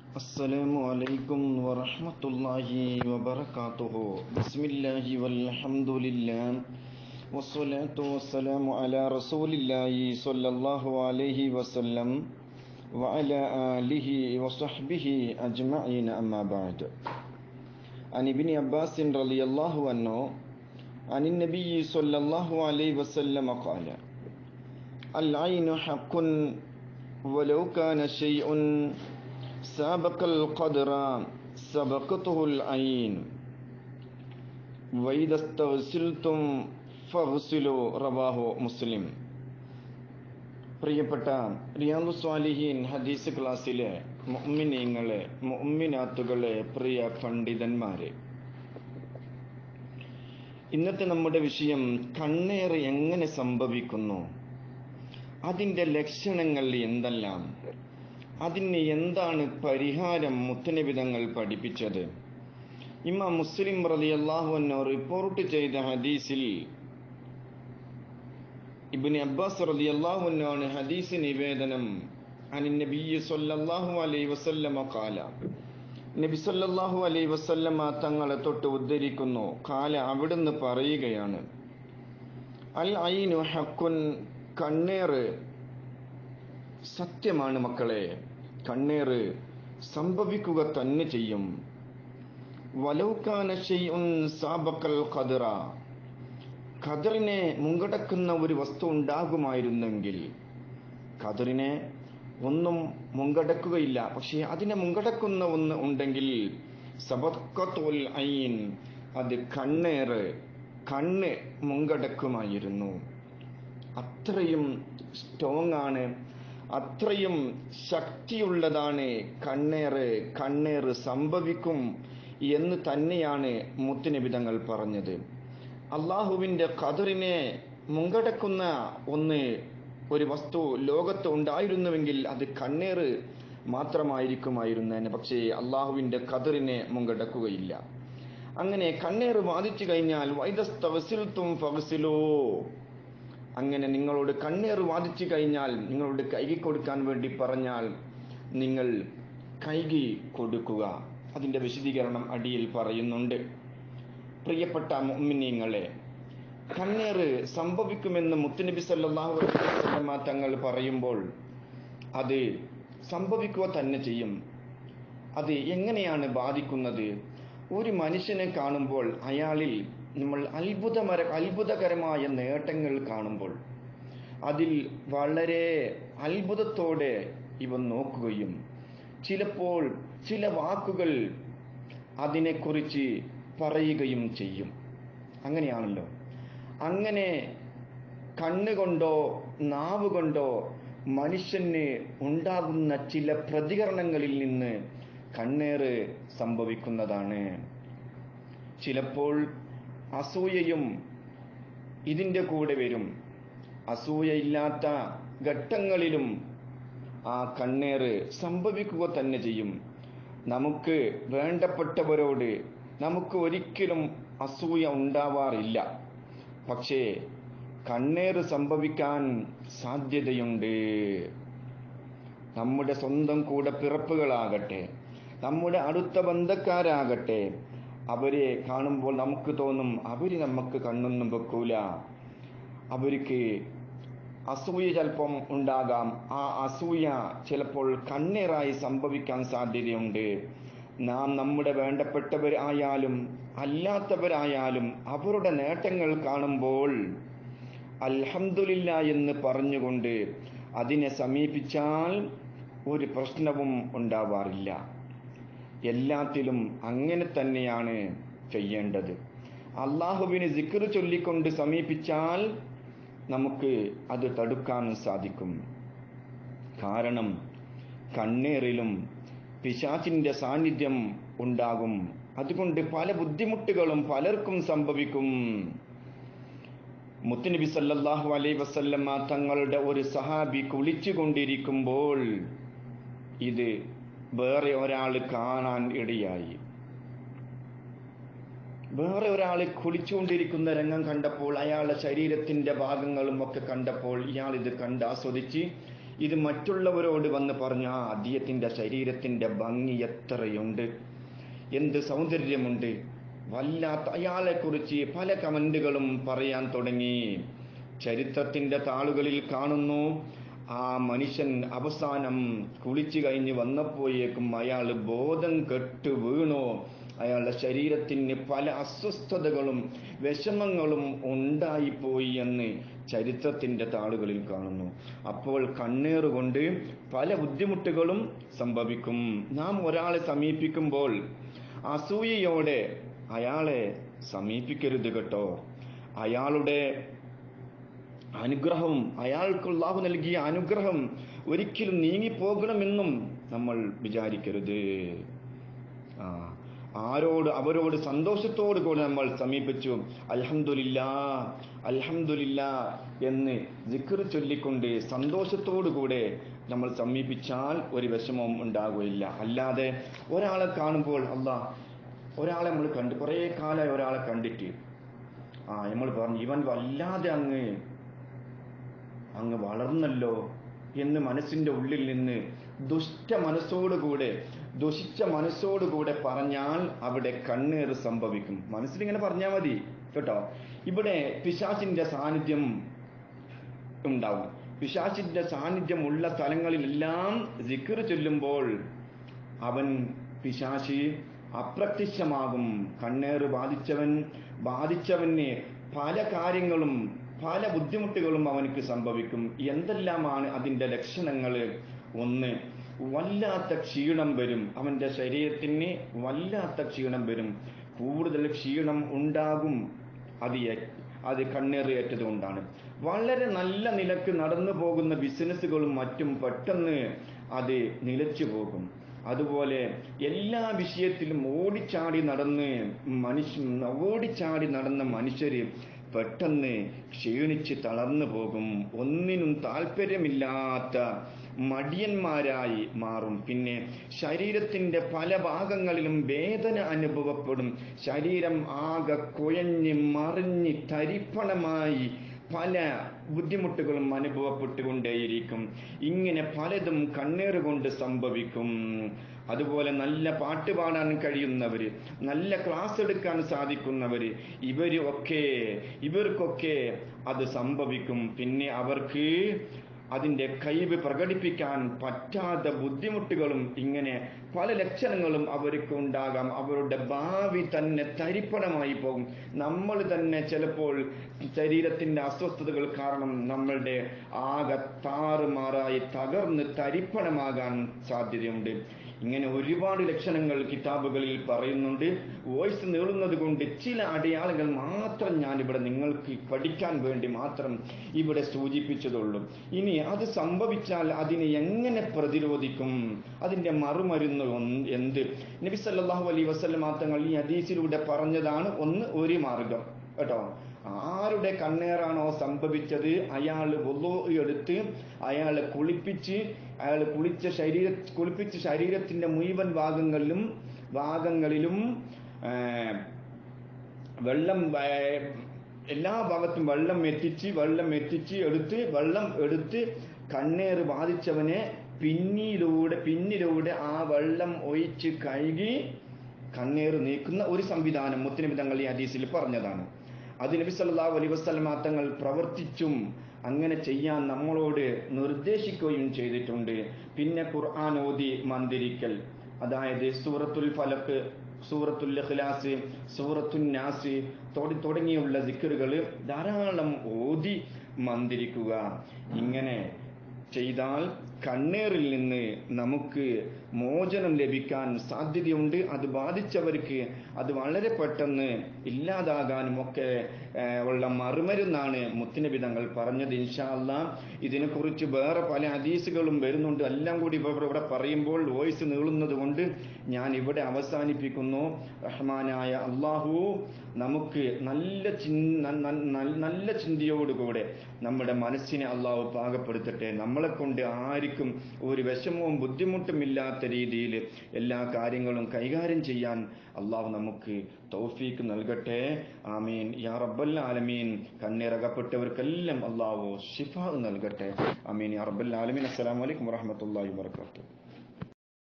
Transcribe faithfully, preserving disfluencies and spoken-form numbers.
അസ്സലാമു അലൈക്കും വറഹ്മത്തുള്ളാഹി വബറകാതുഹു. ബിസ്മില്ലാഹി വൽഹംദുലില്ലാഹി വസ്സലാത്തു വസ്സലാമു അലാ റസൂലില്ലാഹി സ്വല്ലല്ലാഹു അലൈഹി വസല്ലം വഅലാ ആലിഹി വസഹ്ബിഹി അജ്മഈൻ. അമ്മാ ബഅദ്. അൻ ഇബ്നു അബ്ബാസ് റളിയല്ലാഹു അൻഹു അനിൻ നബിയ്യി സ്വല്ലല്ലാഹു അലൈഹി വസല്ലം ഖാല അൽ ഐനു ഹഖ്ഖുൻ വലൗ കാന ശൈഉൻ സാബഖൽ ഖദ്റ സബഖതുൽ ഐൻ വൈദസ്തഗ്സിൽതും ഫഗ്സിലു. റവാഹു മുസ്ലിം. പ്രിയപ്പെട്ട റിയാദുസ് സ്വാലിഹീൻ ഹദീസ് ക്ലാസ്സിലെ മുഅ്മിനീങ്ങളെ, മുഅ്മിനാത്തുകളെ, പ്രിയ പണ്ഡിതന്മാരെ, ഇന്നത്തെ നമ്മുടെ വിഷയം കണ്ണേറ് എങ്ങനെ സംഭവിക്കുന്നു, അതിൻ്റെ ലക്ഷണങ്ങൾ എന്തെല്ലാം, അതിന് എന്താണ് പരിഹാരം മുത്തുനബി തങ്ങൾ പഠിപ്പിച്ചത്. ഇമാം മുസ്ലിം റളിയല്ലാഹു അൻഹു റിപ്പോർട്ട് ചെയ്ത ഹദീസിൽ ഇബ്നു അബ്ബാസ് റളിയല്ലാഹു അൻഹു ആണ് ഹദീസ് നിവേദനം. അനിൻ നബിയ്യി സ്വല്ലല്ലാഹു അലൈഹി വസല്ലം ഖാല, നബി സ്വല്ലല്ലാഹു അലൈഹി വസല്ലം തങ്ങളെ തൊട്ട് ഉദ്ധരിക്കുന്നു. ഖാല, അവിടുന്ന് പറയുകയാണ്, അൽ ഐനു ഹഖ്ഖുൻ, കണ്ണേറ് സത്യമാണ് മക്കളെ, കണ്ണേറ് സംഭവിക്കുക തന്നെ ചെയ്യും. വലൗ കാന ശൈഉൻ സാബഖൽ ഖദ്റ, ഖദറിനെ മുങ്കടക്കുന്ന ഒരു വസ്തു ഉണ്ടാകുമായിരുന്നെങ്കിൽ, ഖദറിനെ ഒന്നും മുങ്കടക്കുകയില്ല, പക്ഷേ അതിനെ മുങ്കടക്കുന്ന ഒന്ന് ഉണ്ടെങ്കിൽ സബഖത്തുൽ ഐൻ, അത് കണ്ണേറ്, കണ്ണ് മുങ്കടക്കുമായിരുന്നു. അത്രയും സ്ട്രോങ് ആണ്, അത്രയും ശക്തിയുള്ളതാണ് കണ്ണേറ്. കണ്ണേറ് സംഭവിക്കും എന്ന് തന്നെയാണ് മുത്തുനബി തങ്ങൾ പറഞ്ഞത്. അള്ളാഹുവിൻ്റെ ഖദറിനെ മുങ്കടക്കുന്ന ഒന്ന്, ഒരു വസ്തു ലോകത്ത് ഉണ്ടായിരുന്നുവെങ്കിൽ അത് കണ്ണേറ് മാത്രമായിരിക്കുമായിരുന്നേനെ. പക്ഷേ അള്ളാഹുവിൻ്റെ ഖദറിനെ മുങ്കടക്കുകയില്ല. അങ്ങനെ കണ്ണേറ് ബാധിച്ചു കഴിഞ്ഞാൽ വൈദസ്തഗ്സിൽതും ഫഗ്സിലൂ, അങ്ങനെ നിങ്ങളോട് കണ്ണേറ് ബാധിച്ചു കഴിഞ്ഞാൽ നിങ്ങളോട് കൈകി കൊടുക്കാൻ വേണ്ടി പറഞ്ഞാൽ നിങ്ങൾ കൈകി കൊടുക്കുക. അതിൻ്റെ വിശദീകരണം അടിയിൽ പറയുന്നുണ്ട്. പ്രിയപ്പെട്ട മുഅ്മിനീങ്ങളെ, കണ്ണേറ് സംഭവിക്കുമെന്ന് മുത്തുനബി സല്ലല്ലാഹു അലൈഹി വസല്ലം തങ്ങൾ പറയുമ്പോൾ അത് സംഭവിക്കുക തന്നെ ചെയ്യും. അത് എങ്ങനെയാണ് ബാധിക്കുന്നത്? ഒരു മനുഷ്യനെ കാണുമ്പോൾ അയാളിൽ നമ്മൾ അത്ഭുതമര അത്ഭുതകരമായ നേട്ടങ്ങൾ കാണുമ്പോൾ അതിൽ വളരെ അത്ഭുതത്തോടെ ഇവ നോക്കുകയും ചിലപ്പോൾ ചില വാക്കുകൾ അതിനെക്കുറിച്ച് പറയുകയും ചെയ്യും. അങ്ങനെയാണല്ലോ. അങ്ങനെ കണ്ണുകൊണ്ടോ നാവ് കൊണ്ടോ മനുഷ്യന് ഉണ്ടാകുന്ന ചില പ്രതികരണങ്ങളിൽ നിന്ന് കണ്ണേറ് സംഭവിക്കുന്നതാണ്. ചിലപ്പോൾ അസൂയയും ഇതിൻ്റെ കൂടെ വരും. അസൂയയില്ലാത്ത ഘട്ടങ്ങളിലും ആ കണ്ണേറ് സംഭവിക്കുക തന്നെ ചെയ്യും. നമുക്ക് വേണ്ടപ്പെട്ടവരോട് നമുക്ക് ഒരിക്കലും അസൂയ ഉണ്ടാവാറില്ല, പക്ഷേ കണ്ണേറ് സംഭവിക്കാൻ സാധ്യതയുണ്ട്. നമ്മുടെ സ്വന്തം കൂടെ പിറപ്പുകളാകട്ടെ, നമ്മുടെ അടുത്ത ബന്ധക്കാരാകട്ടെ, അവരെ കാണുമ്പോൾ നമുക്ക് തോന്നും അവർ നമുക്ക് കണ്ണൊന്നും വെക്കൂല, അവർക്ക് അസൂയ ചിലപ്പം ഉണ്ടാകാം. ആ അസൂയ ചിലപ്പോൾ കണ്ണേറായി സംഭവിക്കാൻ സാധ്യതയുണ്ട്. നാം നമ്മുടെ വേണ്ടപ്പെട്ടവരായാലും അല്ലാത്തവരായാലും അവരുടെ നേട്ടങ്ങൾ കാണുമ്പോൾ അൽഹംദുലില്ലാ എന്ന് പറഞ്ഞുകൊണ്ട് അതിനെ സമീപിച്ചാൽ ഒരു പ്രശ്നവും ഉണ്ടാവാറില്ല. എല്ലാത്തിലും അങ്ങനെ തന്നെയാണ് ചെയ്യേണ്ടത്. അള്ളാഹുവിന് സിക്ർ ചൊല്ലിക്കൊണ്ട് സമീപിച്ചാൽ നമുക്ക് അത് തടുക്കാൻ സാധിക്കും. കാരണം കണ്ണേറിലും പിശാചിൻ്റെ സാന്നിധ്യം ഉണ്ടാകും. അതുകൊണ്ട് പല ബുദ്ധിമുട്ടുകളും പലർക്കും സംഭവിക്കും. മുത്തുനബി സല്ലല്ലാഹു അലൈഹി വസല്ലം തങ്ങളുടെ ഒരു സഹാബി കുളിച്ചുകൊണ്ടിരിക്കുമ്പോൾ ഇത് വേറെ ഒരാൾ കാണാൻ ഇടയായി. വേറെ ഒരാൾ കുളിച്ചുകൊണ്ടിരിക്കുന്ന രംഗം കണ്ടപ്പോൾ, അയാളുടെ ശരീരത്തിന്റെ ഭാഗങ്ങളും ഒക്കെ കണ്ടപ്പോൾ ഇയാൾ ഇത് കണ്ട് ആസ്വദിച്ച് ഇത് മറ്റുള്ളവരോട് വന്ന് പറഞ്ഞു, ആ അദ്ദേഹത്തിന്റെ ശരീരത്തിന്റെ ഭംഗി എത്രയുണ്ട്, എന്ത് സൗന്ദര്യമുണ്ട്, വല്ലാത്ത അയാളെക്കുറിച്ച് പല കമന്റുകളും പറയാൻ തുടങ്ങി. ചരിത്രത്തിന്റെ താളുകളിൽ കാണുന്നു, ആ മനുഷ്യൻ അവസാനം കുളിച്ചു കഴിഞ്ഞ് വന്നപ്പോഴേക്കും അയാൾ ബോധം കെട്ട് വീണു. അയാളുടെ ശരീരത്തിന് പല അസ്വസ്ഥതകളും വിഷമങ്ങളും ഉണ്ടായിപ്പോയി എന്ന് ചരിത്രത്തിന്റെ താളുകളിൽ കാണുന്നു. അപ്പോൾ കണ്ണേറുകൊണ്ട് പല ബുദ്ധിമുട്ടുകളും സംഭവിക്കും. നാം ഒരാളെ സമീപിക്കുമ്പോൾ അസൂയയോടെ അയാളെ സമീപിക്കരുത് കേട്ടോ. അയാളുടെ അനുഗ്രഹം, അയാൾക്ക് അല്ലാഹു നൽകിയ അനുഗ്രഹം ഒരിക്കലും നീങ്ങിപ്പോകണമെന്നും നമ്മൾ വിചാരിക്കരുത്. ആ ആരോട് അവരോട് സന്തോഷത്തോടു കൂടി നമ്മൾ സമീപിച്ചു, അൽഹംദുലില്ലാഹ് അൽഹംദുലില്ലാഹ് എന്ന് ദിക്ർ ചൊല്ലിക്കൊണ്ട് സന്തോഷത്തോടു കൂടെ നമ്മൾ സമീപിച്ചാൽ ഒരു വിഷമവും ഉണ്ടാകുകയില്ല. അല്ലാതെ ഒരാളെ കാണുമ്പോൾ അല്ലാഹ് ഒരാളെ നമ്മൾ കണ്ടു, കുറേ കാലമായി ഒരാളെ കണ്ടിട്ട് ആ നമ്മൾ പറഞ്ഞു, ഇവൻ വല്ലാതെ അങ്ങ് അങ്ങ് വളർന്നല്ലോ എന്ന് മനസ്സിന്റെ ഉള്ളിൽ നിന്ന് ദുഷ്ട മനസ്സോടുകൂടെ ദുഷിച്ച മനസ്സോടുകൂടെ പറഞ്ഞാൽ അവിടെ കണ്ണേറ് സംഭവിക്കും. മനസ്സിലിങ്ങനെ പറഞ്ഞാൽ മതി കേട്ടോ. ഇവിടെ പിശാചിന്റെ സാന്നിധ്യം ഉണ്ടാവും. പിശാചിന്റെ സാന്നിധ്യം ഉള്ള സ്ഥലങ്ങളിലെല്ലാം ദിക്ർ ചൊല്ലുമ്പോൾ അവൻ പിശാചി അപ്രത്യക്ഷമാകും. കണ്ണേറ് ബാധിച്ചവൻ ബാധിച്ചവന് പല കാര്യങ്ങളും പല ബുദ്ധിമുട്ടുകളും അവനക്ക് സംഭവിക്കും. എന്തെല്ലാമാണ് അതിന്റെ ലക്ഷണങ്ങൾ? ഒന്ന്, വല്ലാത്ത ക്ഷീണം വരും. അവന്റെ ശരീരത്തിന് വല്ലാത്ത ക്ഷീണം വരും. കൂടുതൽ ക്ഷീണം ഉണ്ടാകും. അത് അത് കണ്ണേറ് ഏറ്റത് കൊണ്ടാണ്. വളരെ നല്ല നിലക്ക് നടന്നു പോകുന്ന ബിസിനസ്സുകളും മറ്റും പെട്ടെന്ന് അത് നിലച്ചു പോകും. അതുപോലെ എല്ലാ വിഷയത്തിലും ഓടിച്ചാടി നടന്ന് മനുഷ്യ ഓടിച്ചാടി നടന്ന മനുഷ്യര് പെട്ടെന്ന് ക്ഷീണിച്ച് തളർന്നു പോകും. ഒന്നിനും താല്പര്യമില്ലാത്ത മടിയന്മാരായി മാറും. പിന്നെ ശരീരത്തിന്റെ പല ഭാഗങ്ങളിലും വേദന അനുഭവപ്പെടും. ശരീരം ആകെ കുഴഞ്ഞ് മറിഞ്ഞ് തരിപ്പണമായി പല ബുദ്ധിമുട്ടുകളും അനുഭവപ്പെട്ടുകൊണ്ടേയിരിക്കും. ഇങ്ങനെ പലതും കണ്ണേറ് കൊണ്ട് സംഭവിക്കും. അതുപോലെ നല്ല പാട്ട് പാടാൻ കഴിയുന്നവര്, നല്ല ക്ലാസ് എടുക്കാൻ സാധിക്കുന്നവര്, ഇവര് ഒക്കെ ഇവർക്കൊക്കെ അത് സംഭവിക്കും. പിന്നെ അവർക്ക് അതിന്റെ കഴിവ് പ്രകടിപ്പിക്കാൻ പറ്റാത്ത ബുദ്ധിമുട്ടുകളും ഇങ്ങനെ പല ലക്ഷണങ്ങളും അവർക്ക് ഉണ്ടാകാം. അവരുടെ ഭാവി തന്നെ തരിപ്പണമായി പോകും. നമ്മൾ തന്നെ ചിലപ്പോൾ ശരീരത്തിന്റെ അസ്വസ്ഥതകൾ കാരണം നമ്മളുടെ ആകെ താറുമാറായി തകർന്ന് തരിപ്പണമാകാൻ സാധ്യതയുണ്ട്. ഇങ്ങനെ ഒരുപാട് ലക്ഷണങ്ങൾ കിതാബുകളിൽ പറയുന്നുണ്ട്. വോയിസ് നീളുന്നത് കൊണ്ട് ചില അടയാളങ്ങൾ മാത്രം ഞാനിവിടെ നിങ്ങൾക്ക് പഠിക്കാൻ വേണ്ടി മാത്രം ഇവിടെ സൂചിപ്പിച്ചതുള്ളൂ. ഇനി അത് സംഭവിച്ചാൽ അതിനെ എങ്ങനെ പ്രതിരോധിക്കും? അതിന്റെ മറുമരുന്ന് എന്ത്? നബി സല്ലല്ലാഹു അലൈഹി വസല്ലം തങ്ങൾ ഈ ഹദീസിലൂടെ പറഞ്ഞതാണ് ഒന്ന് ഒരു മാർഗം കേട്ടോ. ആരുടെ കണ്ണേറാണോ സംഭവിച്ചത് അയാൾ വുളൂ എടുത്ത് അയാളെ കുളിപ്പിച്ച് അയാൾ കുളിച്ച ശരീര കുളിപ്പിച്ച് ശരീരത്തിന്റെ മുഴുവൻ ഭാഗങ്ങളിലും ഭാഗങ്ങളിലും വെള്ളം എല്ലാ ഭാഗത്തും വെള്ളം എത്തിച്ച് വെള്ളം എത്തിച്ച് എടുത്ത് വെള്ളം എടുത്ത് കണ്ണേറ് ബാധിച്ചവനെ പിന്നിലൂടെ പിന്നിലൂടെ ആ വെള്ളം ഒഴിച്ച് കഴുകി കണ്ണേറ് നീക്കുന്ന ഒരു സംവിധാനം മുത്തുനബി തങ്ങൾ ഈ ഹദീസിൽ പറഞ്ഞതാണ്. അത് നബി സല്ലല്ലാഹു അലൈഹി വസല്ലം തങ്ങൾ പ്രവർത്തിച്ചും അങ്ങനെ ചെയ്യാൻ നമ്മളോട് നിർദ്ദേശിക്കുകയും ചെയ്തിട്ടുണ്ട്. പിന്നെ ഖുർആൻ ഓതി മന്ത്രിക്കൽ, അതായത് സൂറത്തുൽ ഫലഖ്, സൂറത്തുൽ ഇഖ്ലാസ്, സൂറത്തുൻ നാസ് തുടങ്ങിയുള്ള ദിക്റുകൾ ധാരാളം ഓതി മന്ത്രിക്കുക. ഇങ്ങനെ ചെയ്താൽ കണ്ണേറിൽ നിന്ന് നമുക്ക് മോചനം ലഭിക്കാൻ സാധ്യതയുണ്ട്. അത് ബാധിച്ചവർക്ക് അത് വളരെ പെട്ടെന്ന് ഇല്ലാതാകാനും ഒക്കെ ഉള്ള മറുമരുന്നാണ് മുത്തുനബി തങ്ങൾ പറഞ്ഞത്. ഇൻഷാ അല്ലാഹ് ഇതിനെക്കുറിച്ച് വേറെ പല ഹദീസുകളും വരുന്നുണ്ട്. എല്ലാം കൂടി ഇവിടെ പറയുമ്പോൾ വോയിസ് നീളുന്നത് കൊണ്ട് ഞാൻ ഇവിടെ അവസാനിപ്പിക്കുന്നു. റഹ്മാനായ അല്ലാഹു നമുക്ക് നല്ല ചിന്ത നല്ല ചിന്തയോടുകൂടെ നമ്മുടെ മനസ്സിനെ അല്ലാഹു പാകപ്പെടുത്തട്ടെ. നമ്മളെ കൊണ്ട് ആര് നമ്മയ്ക്കും ഒരു വിഷമവും ബുദ്ധിമുട്ടും ഇല്ലാത്ത രീതിയിൽ എല്ലാ കാര്യങ്ങളും കൈകാര്യം ചെയ്യാൻ അള്ളാഹു നമുക്ക് തൗഫീക്ക് നൽകട്ടെ. ആമീൻ യാ റബ്ബൽ ആലമീൻ. കണ്ണിറകപ്പെട്ടവർക്കെല്ലാം അള്ളാഹു ശിഫാ നൽകട്ടെ. ആമീൻ യാ റബ്ബൽ ആലമീൻ. അസ്സലാമു അലൈക്കും വറഹ്മത്തുള്ളാഹി വബറകാതുഹു.